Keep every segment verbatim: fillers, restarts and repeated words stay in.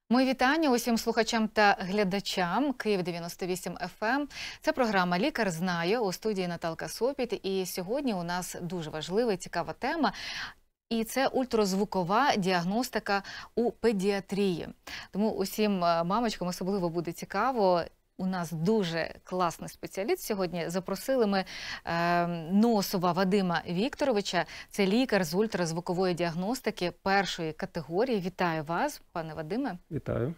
Мої вітання усім слухачам та глядачам Київ дев'яносто вісім еф ем. Це програма «Лікар знає», у студії Наталка Сопіт. І сьогодні у нас дуже важлива і цікава тема. І це ультразвукова діагностика у педіатрії. Тому усім мамочкам особливо буде цікаво. У нас дуже класний спеціаліст сьогодні. Запросили ми е, Носова Вадима Вікторовича. Це лікар з ультразвукової діагностики першої категорії. Вітаю вас, пане Вадиме. Вітаю.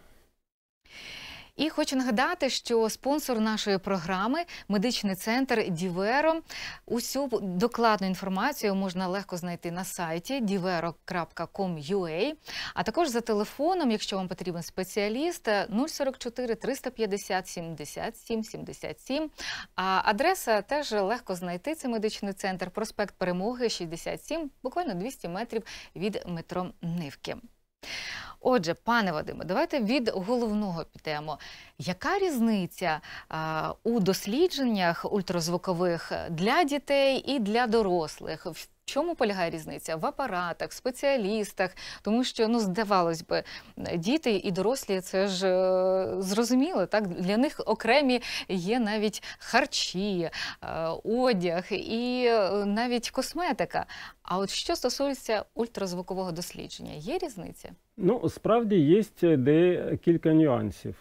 І хочу нагадати, що спонсор нашої програми – медичний центр «Діверо». Усю докладну інформацію можна легко знайти на сайті діверо крапка ком крапка ю а, а також за телефоном, якщо вам потрібен спеціаліст, нуль сорок чотири триста п'ятдесят сімдесят сім сімдесят сім. А адреса теж легко знайти. Це медичний центр, проспект Перемоги, шістдесят сім, буквально двісті метрів від метро Нивки. Отже, пане Вадиме, давайте від головного підемо. Яка різниця а, у дослідженнях ультразвукових для дітей і для дорослих? В чому полягає різниця? В апаратах, спеціалістах? Тому що, ну, здавалось би, діти і дорослі – це ж е, зрозуміло, так? Для них окремі є навіть харчі, е, одяг і е, навіть косметика. А от що стосується ультразвукового дослідження, є різниця? Ну, справді є декілька нюансів.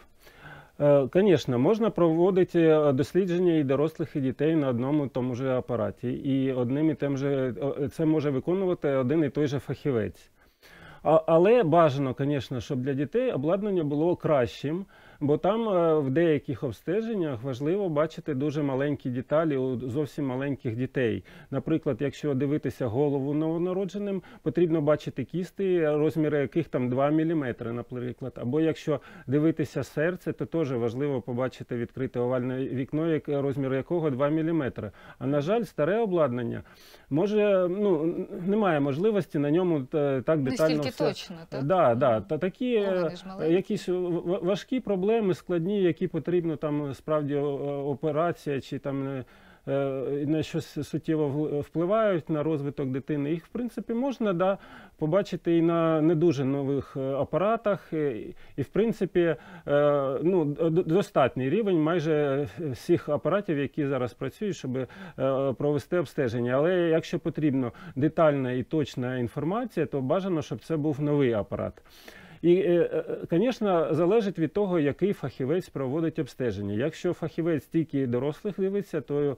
Звісно, можна проводити дослідження і дорослих, і дітей на одному і тому ж апараті. І одним і тим же, це може виконувати один і той же фахівець. Але бажано, звісно, щоб для дітей обладнання було кращим, бо там в деяких обстеженнях важливо бачити дуже маленькі деталі у зовсім маленьких дітей. Наприклад, якщо дивитися голову новонародженим, потрібно бачити кісти, розміри яких там два міліметри, наприклад. Або якщо дивитися серце, то теж важливо побачити відкрите овальне вікно, розмір якого два міліметри. А, на жаль, старе обладнання може, ну, немає можливості на ньому так детально все. Все. Точно, так? Да, да. Та такі якісь важкі проблеми, складні, які потрібно там справді операція чи там на щось суттєво впливають на розвиток дитини. Їх, в принципі, можна, да, побачити і на не дуже нових апаратах. І, в принципі, ну, достатній рівень майже всіх апаратів, які зараз працюють, щоб провести обстеження. Але якщо потрібна детальна і точна інформація, то бажано, щоб це був новий апарат. І, звісно, залежить від того, який фахівець проводить обстеження. Якщо фахівець тільки дорослих дивиться, то,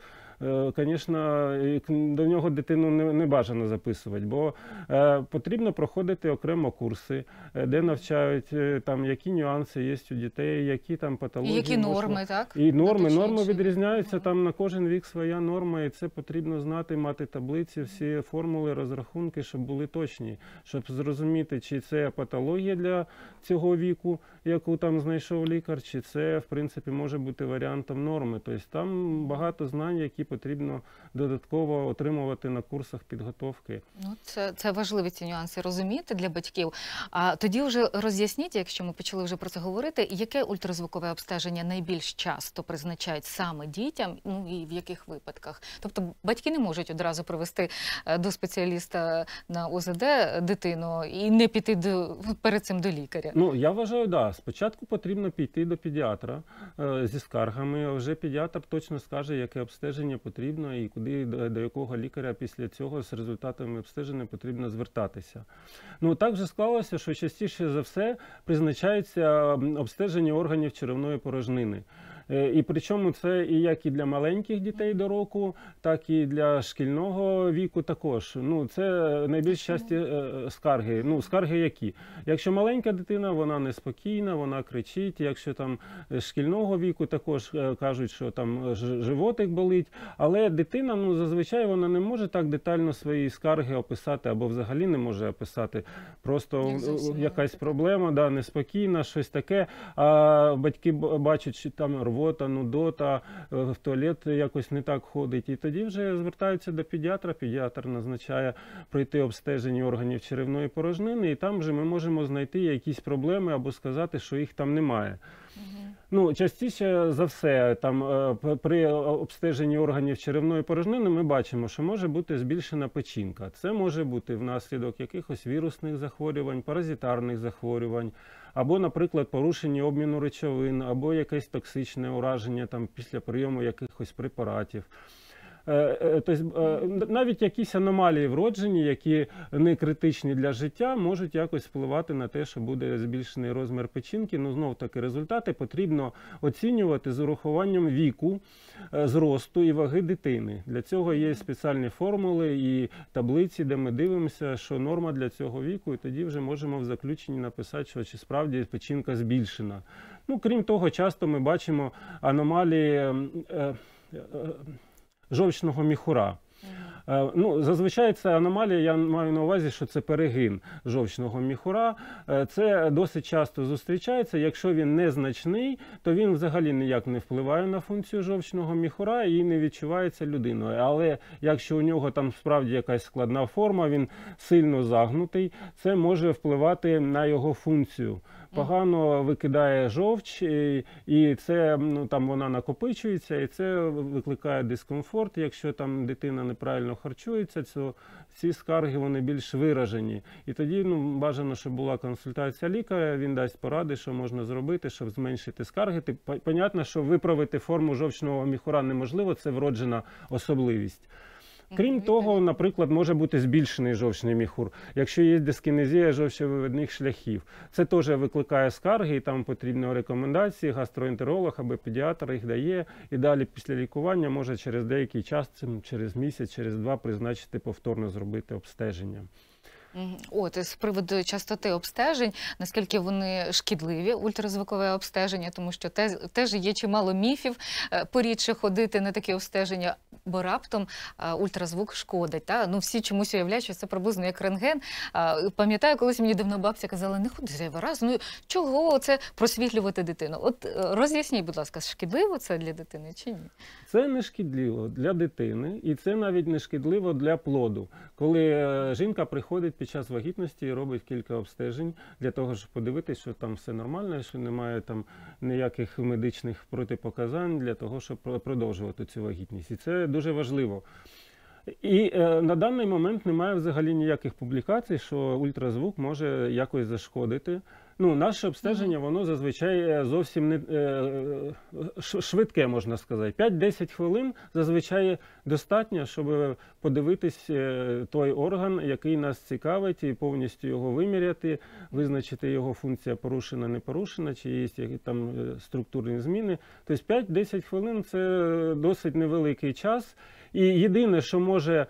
звісно, до нього дитину не бажано записувати, бо потрібно проходити окремо курси, де навчають, там, які нюанси є у дітей, які там патології. І які норми, можна. так? І норми, норми відрізняються, там на кожен вік своя норма, і це потрібно знати, мати таблиці, всі формули, розрахунки, щоб були точні, щоб зрозуміти, чи це патологія для цього віку, яку там знайшов лікар, чи це, в принципі, може бути варіантом норми. Тобто там багато знань, які потрібно додатково отримувати на курсах підготовки. Ну, це, це важливі ці нюанси розуміти для батьків. А тоді вже роз'ясніть, якщо ми почали вже про це говорити, яке ультразвукове обстеження найбільш часто призначають саме дітям, ну і в яких випадках? Тобто батьки не можуть одразу привести до спеціаліста на о зет де дитину і не піти до, перед цим до лікаря. Ну, я вважаю, да. Спочатку потрібно піти до педіатра е, зі скаргами, а вже педіатр точно скаже, яке обстеження потрібно і куди, до, до якого лікаря після цього з результатами обстеження потрібно звертатися. Ну, так же склалося, що частіше за все призначається обстеження органів черевної порожнини. І причому це і як і для маленьких дітей до року, так і для шкільного віку також. Ну, це найбільш часті скарги. Ну, скарги які? Якщо маленька дитина, вона неспокійна, вона кричить. Якщо там шкільного віку, також кажуть, що там животик болить. Але дитина, ну, зазвичай вона не може так детально свої скарги описати або взагалі не може описати. Просто якась проблема, да, неспокійна, щось таке. А батьки бачать, що там рвота, нудота, в туалет якось не так ходить. І тоді вже звертаються до педіатра, педіатр назначає пройти обстеження органів черевної порожнини, і там вже ми можемо знайти якісь проблеми або сказати, що їх там немає. Угу. Ну, частіше за все, там, при обстеженні органів черевної порожнини ми бачимо, що може бути збільшена печінка. Це може бути внаслідок якихось вірусних захворювань, паразитарних захворювань, або, наприклад, порушення обміну речовин, або якесь токсичне ураження там, після прийому якихось препаратів. Тобто, навіть якісь аномалії вроджені, які не критичні для життя, можуть якось впливати на те, що буде збільшений розмір печінки. Ну, знов-таки, результати потрібно оцінювати з урахуванням віку, зросту і ваги дитини. Для цього є спеціальні формули і таблиці, де ми дивимося, що норма для цього віку, і тоді вже можемо в заключенні написати, що чи справді печінка збільшена. Ну, крім того, часто ми бачимо аномалії жовчного міхура. Uh-huh. Ну, зазвичай це аномалія, я маю на увазі, що це перегин жовчного міхура. Це досить часто зустрічається. Якщо він незначний, то він взагалі ніяк не впливає на функцію жовчного міхура і не відчувається людиною. Але якщо у нього там справді якась складна форма, він сильно загнутий, це може впливати на його функцію. Погано викидає жовч, і, і це, ну, там вона накопичується, і це викликає дискомфорт. Якщо там дитина неправильно харчується, то ці скарги вони більш виражені. І тоді, ну, бажано, щоб була консультація лікаря, він дасть поради, що можна зробити, щоб зменшити скарги. Понятно, що виправити форму жовчного міхура неможливо, це вроджена особливість. Крім того, наприклад, може бути збільшений жовчний міхур, якщо є дискінезія жовчовивідних шляхів. Це теж викликає скарги, і там потрібні рекомендації, гастроентеролог або педіатр їх дає, і далі після лікування може через деякий час, через місяць, через два призначити повторно зробити обстеження. От, з приводу частоти обстежень, наскільки вони шкідливі, ультразвукове обстеження, тому що те, теж є чимало міфів порідше ходити на такі обстеження, бо раптом а, ультразвук шкодить. Та? Ну, всі чомусь уявляють, що це приблизно як рентген. А, пам'ятаю, колись мені давно бабця казала, не ходи зайвий раз, ну чого це просвітлювати дитину? От роз'ясніть, будь ласка, шкідливо це для дитини чи ні? Це не шкідливо для дитини, і це навіть не шкідливо для плоду. Коли жінка приходить під час вагітності і робить кілька обстежень для того, щоб подивитися, що там все нормально, що немає там ніяких медичних протипоказань для того, щоб продовжувати цю вагітність. І це дуже важливо. І е, на даний момент немає взагалі ніяких публікацій, що ультразвук може якось зашкодити. Ну, наше обстеження, воно зазвичай зовсім не е, швидке, можна сказати. п'ять-десять хвилин зазвичай достатньо, щоб подивитись той орган, який нас цікавить, і повністю його виміряти, визначити його функція порушена, не порушена, чи є якісь там структурні зміни. Тобто п'ять-десять хвилин – це досить невеликий час. І єдине, що може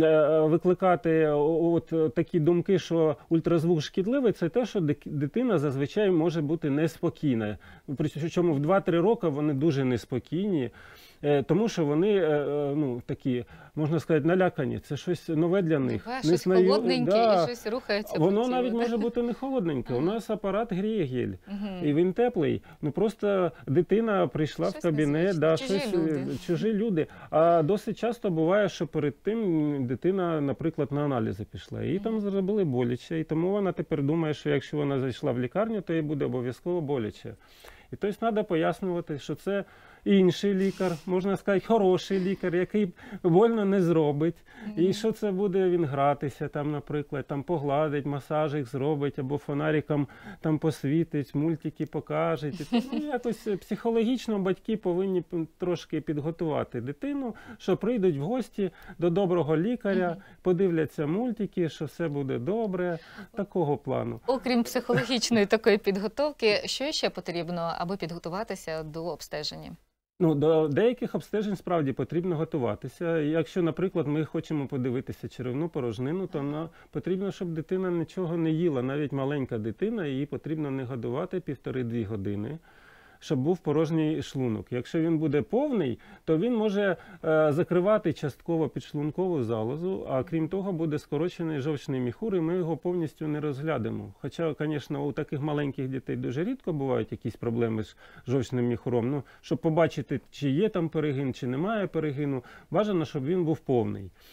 викликати от такі думки, що ультразвук шкідливий, це те, що дитина зазвичай може бути неспокійна. Причому в два-три роки вони дуже неспокійні, тому що вони, ну, такі, можна сказати, налякані. Це щось нове для них. Ага, щось знаю... холодненьке, да. І щось рухається. Воно навіть може бути не холодненьке. Ага. У нас апарат гріє гель, ага. І він теплий. Ну просто дитина прийшла щось в кабінет, да, чужі, щось, люди. чужі люди. А досить часто буває, що перед тим дитина, наприклад, на аналізи пішла. Їй ага. там зробили боляче, і тому вона тепер думає, що якщо вона зайшла в лікарню, то їй буде обов'язково боляче. І тобто треба пояснювати, що це інший лікар, можна сказати, хороший лікар, який больно не зробить. Mm-hmm. І що це буде він гратися, там, наприклад, там погладить, масажик зробить, або фонариком там посвітить, мультики покаже. Ну, якось психологічно батьки повинні трошки підготувати дитину, що прийдуть в гості до доброго лікаря, mm-hmm. подивляться мультики, що все буде добре, такого плану. Окрім психологічної такої підготовки, що ще потрібно, аби підготуватися до обстеження? Ну, до деяких обстежень справді потрібно готуватися. Якщо, наприклад, ми хочемо подивитися черевну порожнину, то нам потрібно, щоб дитина нічого не їла. Навіть маленька дитина, її потрібно не годувати півтори-дві години, щоб був порожній шлунок. Якщо він буде повний, то він може е, закривати частково підшлункову залозу, а крім того буде скорочений жовчний міхур, і ми його повністю не розглянемо. Хоча, звісно, у таких маленьких дітей дуже рідко бувають якісь проблеми з жовчним міхуром. Ну, щоб побачити, чи є там перегин, чи немає перегину, бажано, щоб він був повний.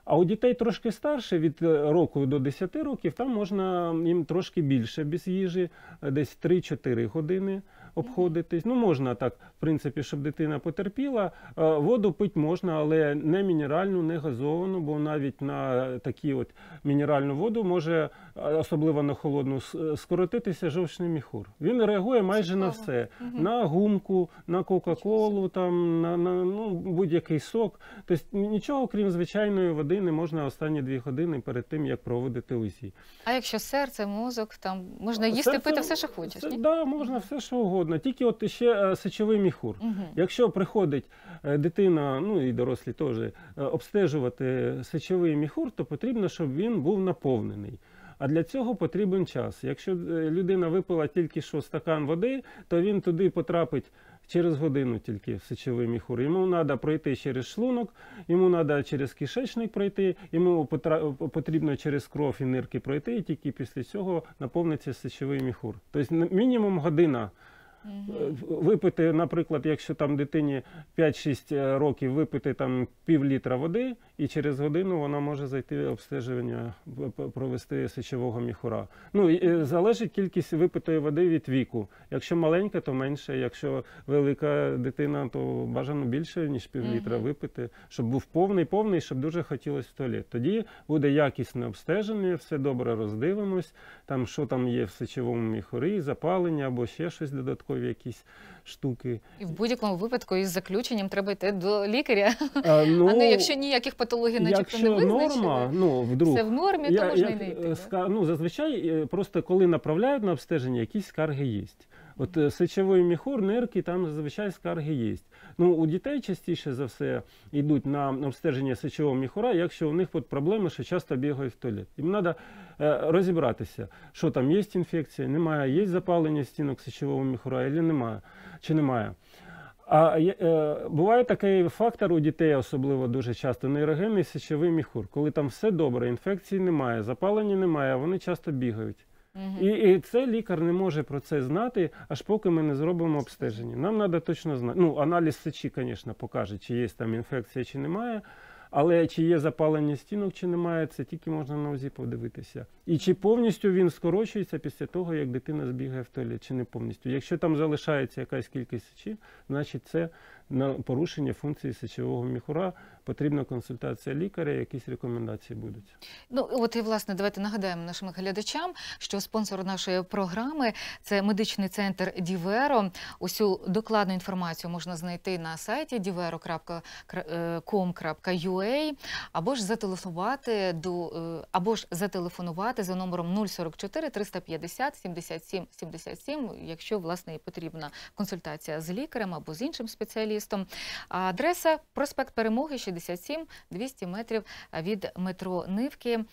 А у дітей трошки старше, від року до десяти років, там можна їм трошки більше без їжі, десь три-чотири години обходитись. Ну, можна так, в принципі, щоб дитина потерпіла. Е, Воду пити можна, але не мінеральну, не газовану, бо навіть на такі от мінеральну воду може, е, особливо на холодну, с- скоротитися жовчний міхур. Він реагує майже на Цікаво. все. Мгм. На гумку, на кока-колу, там, на, на ну, будь-який сок. Тобто нічого, крім звичайної води, не можна останні дві години перед тим, як проводити УЗІ. А якщо серце, мозок, там можна їсти, Серце- пити все, що хочеш, це- ні? Да, можна все, що угодно. Тільки от ще е, сечовий міхур. Мгм. Якщо приходить е, дитина, ну і дорослі теж, е, обстежувати сечовий міхур, то потрібно, щоб він був наповнений. А для цього потрібен час. Якщо е, людина випила тільки що стакан води, то він туди потрапить через годину тільки в сечовий міхур. Йому треба пройти через шлунок, йому треба через кишечник пройти, йому потра- потрібно через кров і нирки пройти, і тільки після цього наповниться сечовий міхур. Тобто на- мінімум година. Мгм. Випити, наприклад, якщо там дитині п'ять-шість років, випити там пів літра води, і через годину вона може зайти обстеження, п- п- провести сечового міхура. Ну, і, е, залежить кількість випитої води від віку. Якщо маленька, то менше. Якщо велика дитина, то бажано більше, ніж пів літра Мгм. випити, щоб був повний, повний, щоб дуже хотілося в туалет. Тоді буде якісне обстеження, все добре роздивимось, там, що там є в сечовому міхурі, запалення або ще щось додаткові якісь штуки. І в будь-якому випадку із заключенням треба йти до лікаря. А, ну, А не якщо ніяких патологій начебто не якщо норма, визначено, ну, вдруг, все в нормі, то Я- можна як, і не йти. е, да? ска- ну, зазвичай е, просто коли направляють на обстеження, якісь скарги є. От е, сечовий міхур, нирки, там зазвичай скарги є. Ну, у дітей частіше за все йдуть на обстеження сечового міхура, якщо у них от проблеми, що часто бігають в туалет. Їм треба розібратися, що там є інфекція, немає, є запалення стінок сечового міхура, або немає, чи немає. А є- е, буває такий фактор у дітей, особливо дуже часто, нейрогенний сечовий міхур, коли там все добре, інфекції немає, запалення немає, а вони часто бігають. Мгм. І, і це лікар не може про це знати, аж поки ми не зробимо обстеження. Нам треба точно знати. Ну, аналіз сечі, звісно, покаже, чи є там інфекція, чи немає. Але чи є запалення стінок, чи немає, це тільки можна на УЗІ подивитися. І чи повністю він скорочується після того, як дитина збігає в туалет, чи не повністю. Якщо там залишається якась кількість сечі, значить це на порушення функції сечового міхура, потрібна консультація лікаря, якісь рекомендації будуть. Ну, от і, власне, давайте нагадаємо нашим глядачам, що спонсор нашої програми – це медичний центр Діверо. Усю докладну інформацію можна знайти на сайті діверо крапка ком крапка ю а або ж зателефонувати до е, або ж зателефонувати за номером нуль сорок чотири триста п'ятдесят сімдесят сім сімдесят сім, якщо, власне, і потрібна консультація з лікарем або з іншим спеціалістом. А адреса – проспект Перемоги, шістдесят сім, двісті метрів від метро Нивки.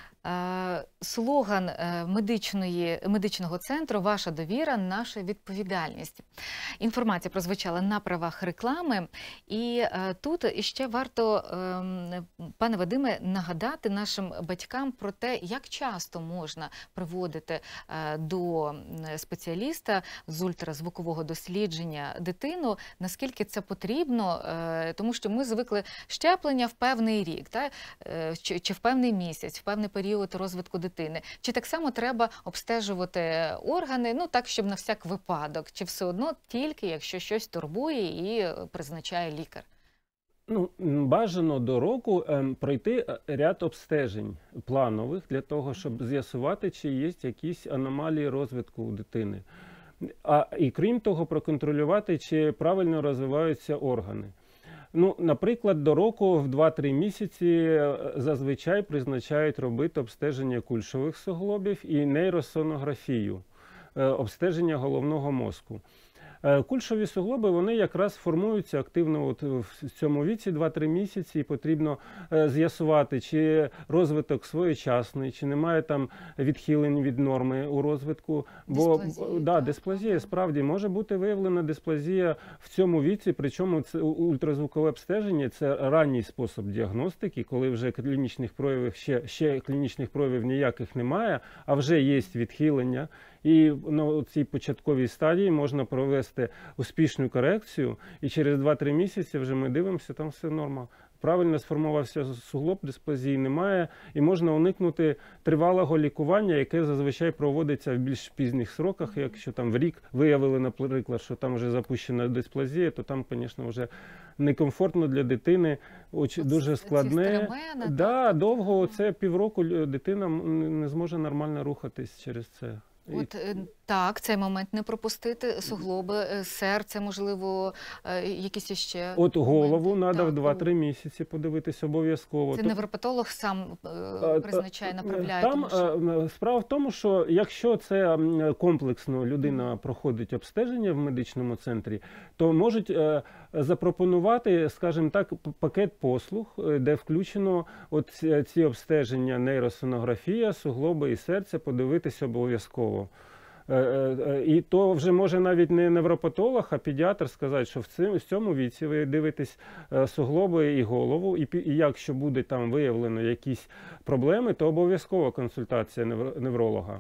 Е, Слоган е, медичної, медичного центру «Ваша довіра – наша відповідальність». Інформація прозвучала на правах реклами. І е, тут іще варто, е, пане Вадиме, нагадати нашим батькам про те, як часто можна приводити е, до спеціаліста з ультразвукового дослідження дитину, наскільки це потрібно, е, тому що ми звикли щеплення в певний рік, та? Е, чи, чи в певний місяць, в певний період розвитку дитини. Чи так само треба обстежувати органи, ну так, щоб на всяк випадок, чи все одно тільки, якщо щось турбує і призначає лікар? Ну, м, бажано до року ем, пройти е, ряд обстежень планових для того, щоб з'ясувати, чи є якісь аномалії розвитку у дитини. А і крім того, проконтролювати, чи правильно розвиваються органи. Ну, наприклад, до року в два-три місяці е, зазвичай призначають робити обстеження кульшових суглобів і нейросонографію, е, обстеження головного мозку. Е, Кульшові суглоби, вони якраз формуються активно от в цьому віці два-три місяці, і потрібно е, з'ясувати, чи розвиток своєчасний, чи немає там відхилень від норми у розвитку. Бо Дисплазії, да, так? дисплазія, справді, може бути виявлена дисплазія в цьому віці, причому це ультразвукове обстеження – це ранній спосіб діагностики, коли вже клінічних проявів, ще, ще клінічних проявів ніяких немає, а вже є відхилення. І на цій початковій стадії можна провести успішну корекцію, і через два-три місяці вже ми дивимося, там все норма. правильно сформувався суглоб, дисплазії немає, і можна уникнути тривалого лікування, яке зазвичай проводиться в більш пізніх сроках. Якщо там в рік виявили, наприклад, що там вже запущена дисплазія, то там, звісно, вже некомфортно для дитини, очень, дуже складне. Стремена, да, так? довго, це півроку дитина не зможе нормально рухатись через це. От е, так, цей момент не пропустити, суглоби, е, серце, можливо, е, якісь іще От голову моменти. треба в Так, два-три місяці подивитись обов'язково. Це То- невропатолог сам е, А, призначає, та- направляє. Там тому що... е, справа в тому, що якщо це м, комплексно людина проходить обстеження в медичному центрі, то можуть е, запропонувати, скажімо так, п- пакет послуг, е, де включено от ці, ці обстеження, нейросонографія, суглоби і серце, подивитись обов'язково. Е, е, е, І то вже може навіть не невропатолог, а педіатр сказати, що в цьому, в цьому віці ви дивитесь е, суглоби і голову, і, пі- і якщо буде там виявлено якісь проблеми, то обов'язково консультація невро- невролога.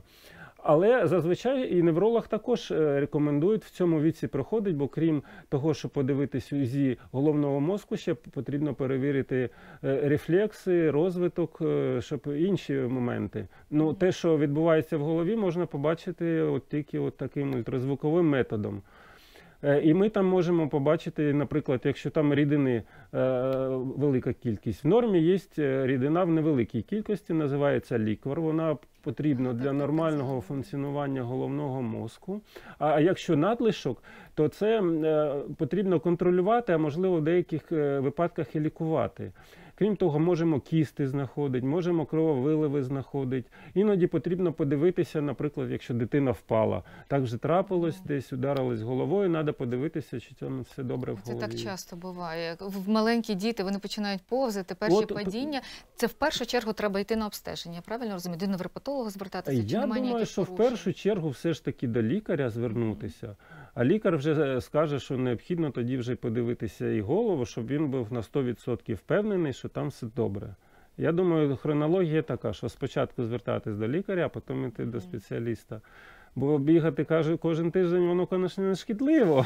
Але зазвичай і невролог також е, рекомендують в цьому віці проходить, бо крім того, щоб подивитись УЗІ головного мозку, ще потрібно перевірити е, рефлекси, розвиток, е, щоб інші моменти. Ну, те, що відбувається в голові, можна побачити от тільки от таким ультразвуковим методом. Е, І ми там можемо побачити, наприклад, якщо там рідини е, велика кількість. В нормі є рідина в невеликій кількості, називається ліквор. Вона потрібна для нормального функціонування головного мозку. А а якщо надлишок, то це е, потрібно контролювати, а можливо в деяких е, випадках і лікувати. Крім того, можемо кісти знаходити, можемо крововиливи знаходити. Іноді потрібно подивитися, наприклад, якщо дитина впала. Так вже трапилось, десь ударилась головою, треба подивитися, чи там все добре в Це голові. так часто буває. В маленькі діти, вони починають повзати, перші От, падіння. Це в першу чергу треба йти на обстеження, правильно розумію? До невропатолога звертатися, чи Я немає думаю, ніяких що в порушень? першу чергу все ж таки до лікаря звернутися. А лікар вже скаже, що необхідно тоді вже подивитися і голову, щоб він був на сто відсотків впевнений, що там все добре. Я думаю, хронологія така, що спочатку звертатись до лікаря, а потім йти до спеціаліста. Бо бігати каже, кожен тиждень, воно, звісно, не шкідливо.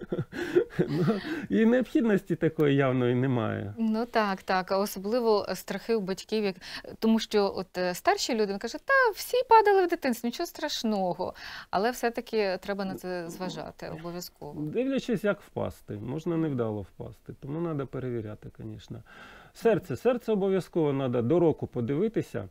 Ну, і необхідності такої явної немає. Ну так, так. А особливо страхи у батьків, як... тому що от е, старші люди кажуть, та всі падали в дитинстві, нічого страшного. Але все-таки треба на це зважати обов'язково. Дивлячись, як впасти. Можна невдало впасти, тому треба перевіряти, звісно. Серце. Серце обов'язково треба до року подивитися.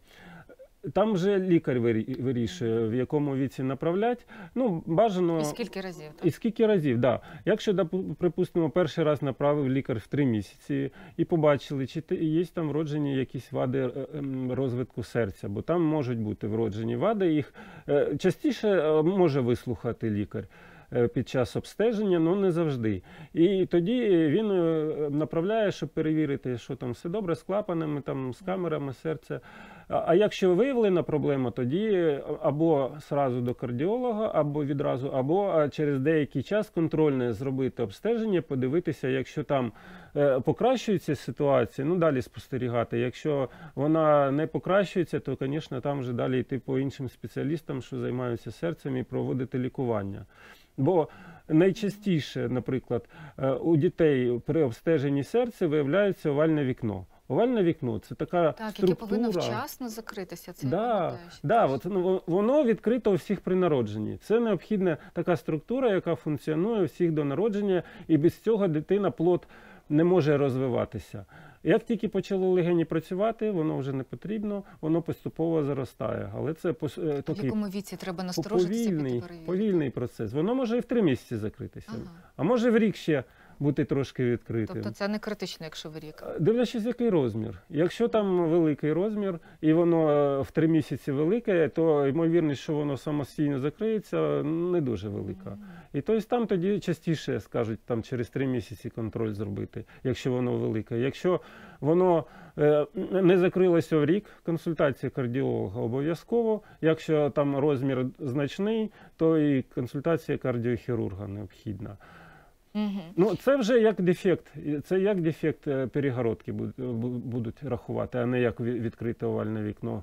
Там вже лікар вирі- вирішує, в якому віці направляти. Ну, бажано... І скільки разів? Так? І скільки разів, так. Да. Якщо, допу- припустимо, перший раз направив лікар в три місяці і побачили, чи те- є там вроджені якісь вади е, ем, розвитку серця, бо там можуть бути вроджені вади, їх е, частіше е, може вислухати лікар е, під час обстеження, але не завжди. І тоді він е, направляє, щоб перевірити, що там все добре з клапанами, там, з камерами серця. А а якщо виявлена проблема, тоді або сразу до кардіолога, або відразу, або а, через деякий час контрольне зробити обстеження, подивитися, якщо там е, покращується ситуація, ну далі спостерігати. Якщо вона не покращується, то, звісно, там вже далі йти по іншим спеціалістам, що займаються серцем, і проводити лікування. Бо найчастіше, наприклад, е, у дітей при обстеженні серця виявляється овальне вікно. Овальне вікно – це така Так, структура. яке повинно вчасно закритися. Це я Да, пам'ятаю, що да, теж. от, ну, воно відкрито у всіх при народженні. Це необхідна така структура, яка функціонує у всіх до народження, і без цього дитина, плод, не може розвиватися. Як тільки почало легені працювати, воно вже не потрібно, воно поступово заростає. Але це пос- е, В такий якому віці треба насторожитися, піти повільний, перевірити? повільний процес. Воно може і в три місяці закритися, Ага. а може в рік ще бути трошки відкритим. Тобто це не критично, якщо в рік. Дивлячись, який розмір. Якщо там великий розмір і воно е, в три місяці велике, то ймовірність, що воно самостійно закриється, не дуже велика. І тобто там тоді частіше скажуть там через три місяці контроль зробити, якщо воно велике. Якщо воно е, не закрилося в рік, консультація кардіолога обов'язково. Якщо там розмір значний, то і консультація кардіохірурга необхідна. Угу. Ну, це вже як дефект, це як дефект е, перегородки буд- бу- будуть рахувати, а не як ві- відкрите овальне вікно.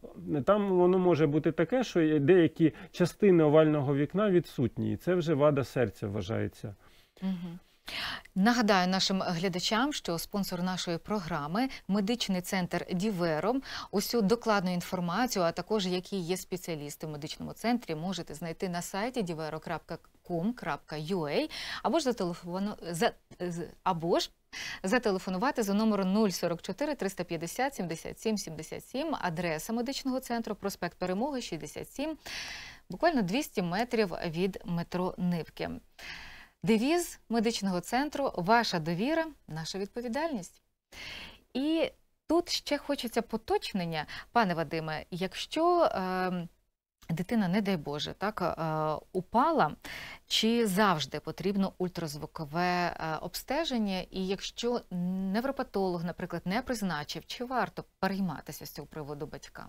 Там воно може бути таке, що є деякі частини овального вікна відсутні, і це вже вада серця вважається. Угу. Нагадаю нашим глядачам, що спонсор нашої програми – медичний центр «Діверо». Усю докладну інформацію, а також які є спеціалісти в медичному центрі, можете знайти на сайті діверо крапка ком крапка ю а або ж зателефону... за... або ж зателефонувати за номером нуль сорок чотири триста п'ятдесят сімдесят сім сімдесят сім, адреса медичного центру, проспект Перемоги, шістдесят сім, буквально двісті метрів від метро Нивки. Девіз медичного центру – ваша довіра, наша відповідальність. І тут ще хочеться поточнення, пане Вадиме, якщо е, дитина, не дай Боже, так, е, упала, чи завжди потрібно ультразвукове е, обстеження, і якщо невропатолог, наприклад, не призначив, чи варто перейматися з цього приводу батькам?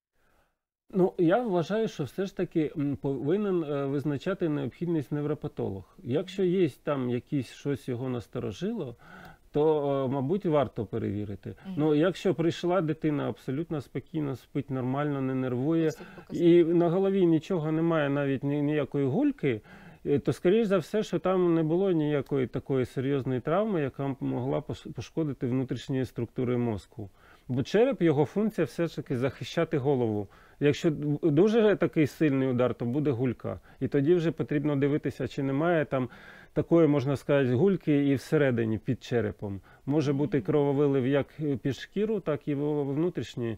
Ну, я вважаю, що все ж таки повинен е, визначати необхідність невропатолог. Якщо є там якісь щось його насторожило, то, е, мабуть, варто перевірити. Мгм. Ну, якщо прийшла дитина абсолютно спокійно, спить нормально, не нервує, Всіх показів. і на голові нічого немає, навіть ні- ніякої гульки, е, то, скоріш за все, що там не було ніякої такої серйозної травми, яка б могла пош- пошкодити внутрішні структури мозку. Бо череп, його функція все ж таки захищати голову. Якщо д- дуже такий сильний удар, то буде гулька. І тоді вже потрібно дивитися, чи немає там такої, можна сказати, гульки і всередині, під черепом. Може бути крововилив як під шкіру, так і в внутрішнє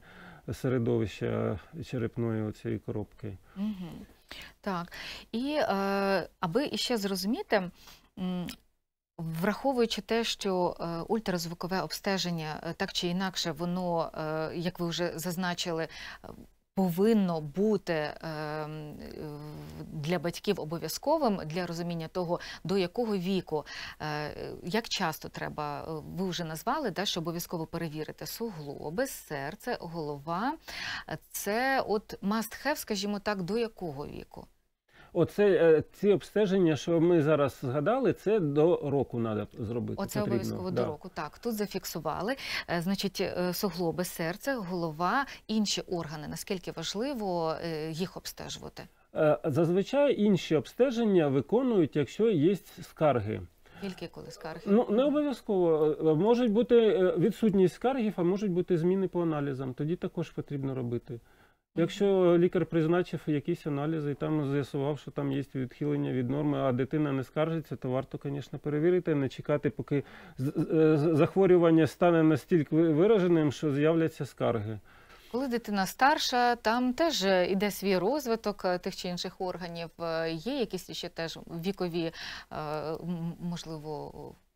середовище черепної оцієї коробки. Мгм. Так. І е, аби іще зрозуміти, м, враховуючи те, що е, ультразвукове обстеження е, так чи інакше, воно, е, як ви вже зазначили, е, повинно бути е, м, е, для батьків обов'язковим для розуміння того, до якого віку, е, як часто треба, е, ви вже назвали, да, що обов'язково перевірити суглоби, серце, голова. Е, Це от must have, скажімо так, до якого віку? Оце е, ці обстеження, що ми зараз згадали, це до року треба зробити. Оце потрібно. обов'язково Да. до року. Так, тут зафіксували. Е, Значить, е, суглоби, серце, голова, інші органи. Наскільки важливо е, їх обстежувати? Е, Зазвичай інші обстеження виконують, якщо є скарги. Тільки коли скарги? Ну, не обов'язково. Е, Можуть бути е, відсутність скаргів, а можуть бути зміни по аналізам. Тоді також потрібно робити. Якщо лікар призначив якісь аналізи і там з'ясував, що там є відхилення від норми, а дитина не скаржиться, то варто, звісно, перевірити, не чекати, поки з- з- захворювання стане настільки вираженим, що з'являться скарги. Коли дитина старша, там теж іде свій розвиток е, тих чи інших органів. Е, Є якісь ще теж вікові, е, м, можливо,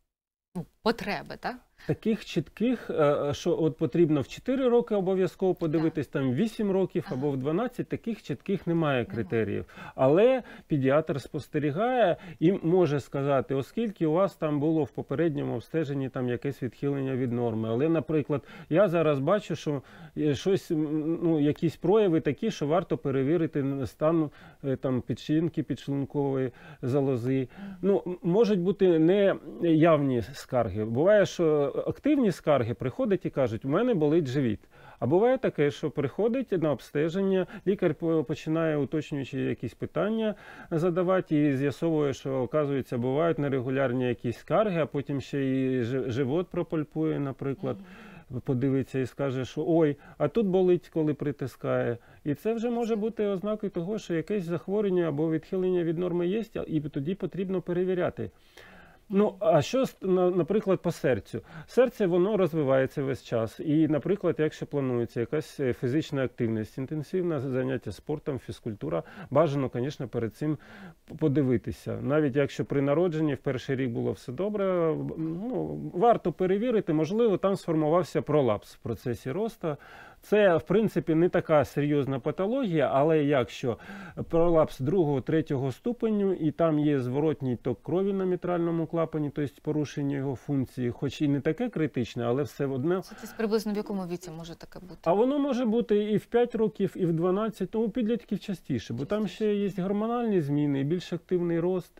ну, потреби, так? Таких чітких, е, що от потрібно в чотири роки обов'язково подивитись, там вісім років Ага. або в дванадцять, таких чітких немає критеріїв. Але педіатр спостерігає і може сказати, оскільки у вас там було в попередньому обстеженні там якесь відхилення від норми. Але, наприклад, я зараз бачу, що є щось, м, ну, якісь прояви такі, що варто перевірити стан е, там печінки, підшлункової залози. Ну, м- можуть бути неявні скарги. Буває, що активні скарги приходять і кажуть, у мене болить живіт. А буває таке, що приходить на обстеження, лікар по- починає уточнюючи якісь питання задавати і з'ясовує, що, оказується, бувають нерегулярні якісь скарги, а потім ще і жи- живот пропальпує, наприклад. Подивиться і скаже, що ой, а тут болить, коли притискає. І це вже може бути ознакою того, що якесь захворювання або відхилення від норми є, і тоді потрібно перевіряти. Ну, а що, с- на- наприклад, по серцю? Серце, воно розвивається весь час. І, наприклад, якщо планується якась е, фізична активність, інтенсивне заняття спортом, фізкультура, бажано, звісно, перед цим подивитися. Навіть якщо при народженні в перший рік було все добре, ну, варто перевірити, можливо, там сформувався пролапс в процесі росту. Це, в принципі, не така серйозна патологія, але якщо пролапс другого, третього ступеню, і там є зворотній ток крові на мітральному клапані, тобто порушення його функції, хоч і не таке критичне, але все одно. Це десь приблизно в якому віці може таке бути? А воно може бути і в п'ять років, і в дванадцять, ну, у підлітків частіше, бо там ще є гормональні зміни, і більш активний рост.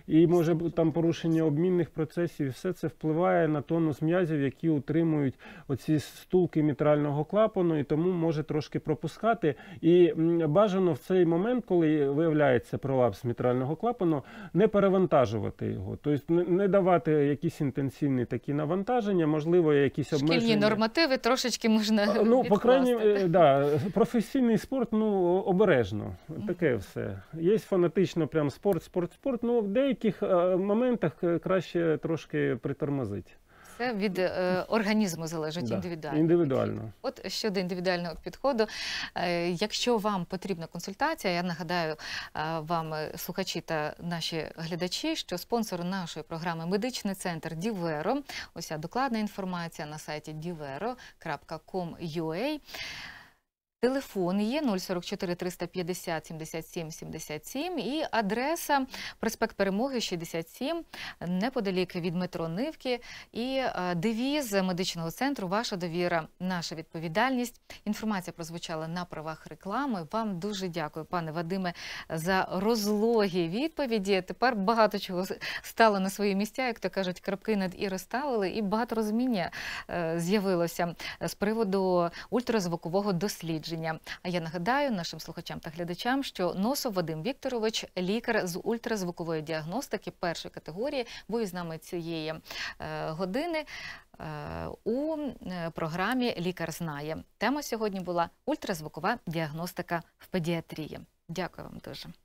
і може бути там порушення обмінних процесів. І все це впливає на тонус м'язів, які утримують оці стулки мітрального клапану, і тому може трошки пропускати. І м, бажано в цей момент, коли виявляється пролапс мітрального клапану, не перевантажувати його. Тобто не, не давати якісь інтенсивні такі навантаження, можливо, якісь обмеження. Шкільні нормативи трошечки можна Ну, відкласти. по крайній мірі, да, професійний спорт, ну, обережно, таке все. Є фанатично прям спорт, спорт, спорт, ну, в деяких е, моментах е, краще трошки притормозити. Це від е, організму залежить, Да, індивідуально. індивідуально. От щодо індивідуального підходу, е, якщо вам потрібна консультація, я нагадаю е, вам, е, слухачі та наші глядачі, що спонсор нашої програми «Медичний центр Діверо», уся докладна інформація на сайті діверо крапка ком крапка ю а. Телефон є нуль сорок чотири триста п'ятдесят сімдесят сім сімдесят сім і адреса проспект Перемоги шістдесят сім, неподалік від метро Нивки. І е, девіз медичного центру «Ваша довіра, наша відповідальність». Інформація прозвучала на правах реклами. Вам дуже дякую, пане Вадиме, за розлогі відповіді. Тепер багато чого стало на свої місця, як то кажуть, крапки над «і» розставили, і багато розуміння е, з'явилося з приводу ультразвукового дослідження. А я нагадаю нашим слухачам та глядачам, що Носов Вадим Вікторович, лікар з ультразвукової діагностики першої категорії, був із нами цієї е, години е, у програмі «Лікар знає». Тема сьогодні була ультразвукова діагностика в педіатрії. Дякую вам дуже.